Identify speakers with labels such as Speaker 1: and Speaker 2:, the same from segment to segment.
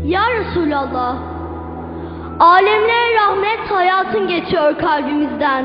Speaker 1: Ya Resulallah, alemlere rahmet hayatın geçiyor kalbimizden.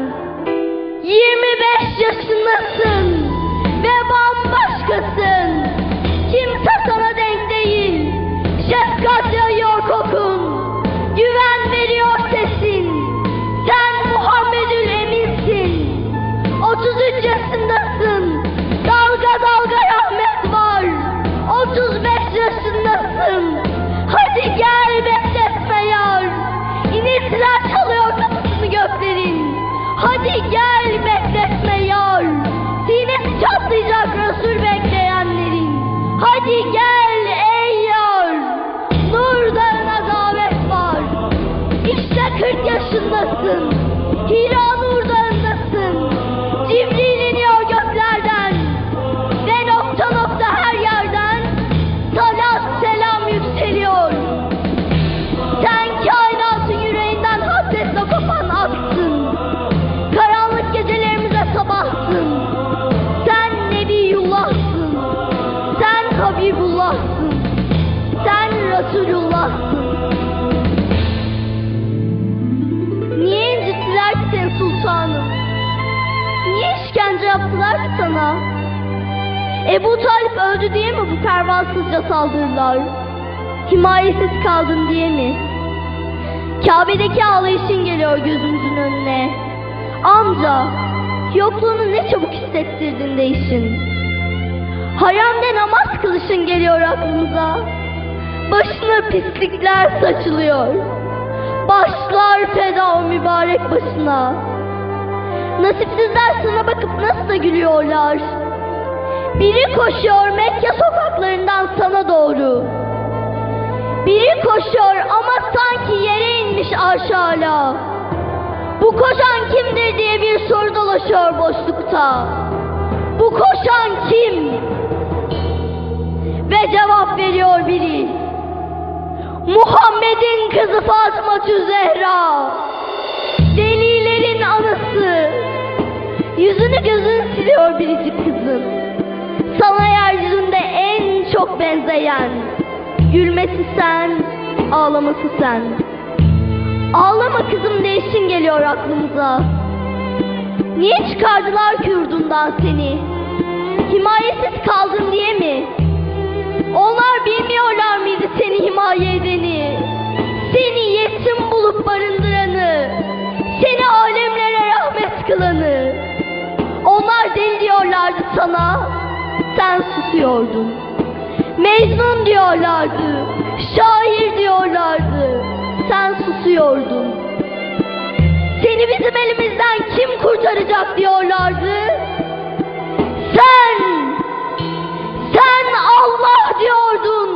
Speaker 1: 25 yaşındasın ve bambaşkasın. Kimse sana denk değil. Şefkat yayıyor kokun, güven veriyor sesin. Sen Muhammedül Emin'sin. 33 yaşındasın. Dalga dalga rahmet var. 35 yaşındasın. Hadi gel bekletme yar. İniltiler çalıyor kapısını göklerin. Hadi gel bekletme yar. Sinesi çatlayacak Resul bekleyenlerin. Hadi gel ey yar. Nur dağına davet var. İşte 40 yaşındasın. Hira Nur dağındasın. Cibril iniyor göklerden. Ve nokta nokta her yerden salat selam yükseliyor. Sen kainatın yüreğinden hasretle kopan aksın. Karanlık gecelerimize sabahsın. Sen Nebiyullah'sın. Sen Habibullah'sın. Sen Resulullah'sın. Niye incittiler ki seni sultanım? Niye işkence yaptılar ki sana? Ebu Talip öldü diye mi bu pervasızca saldırılar? Himayesiz kaldın diye mi? Kabe'deki ağlayışın geliyor gözümüzün önüne. Amca, yokluğunu ne çabuk hissettirdin değişin. Haremde namaz kılışın geliyor aklımıza. Başına pislikler saçılıyor. Başlar feda o mübarek başına. Nasipsizler sana bakıp nasıl da gülüyorlar. Biri koşuyor Mekke sokaklarından sana doğru. Biri koşuyor ama sanki yere inmiş arşala. Bu koşan kimdir diye bir soru dolaşıyor boşlukta. Bu koşan kim? Ve cevap veriyor biri. Muhammed'in kızı Fatıma-tü Zehra. Delilerin anası. Yüzünü gözünü siliyor biricik kızım. Sana yeryüzünde en çok benzeyen. Gülmesi sen, ağlaması sen. Ağlama kızım değişin geliyor aklımıza. Niye çıkardılar ki yurdundan seni? Himayesiz kaldın diye mi? Onlar bilmiyorlar mıydı seni himaye edeni? Seni yetim bulup barındıranı, seni alemlere rahmet kılanı. Onlar deli diyorlardı sana, sen susuyordun. Mecnun diyorlardı, şair diyorlardı, sen susuyordun. Seni bizim elimizden kim kurtaracak diyorlardı. Sen Allah diyordun.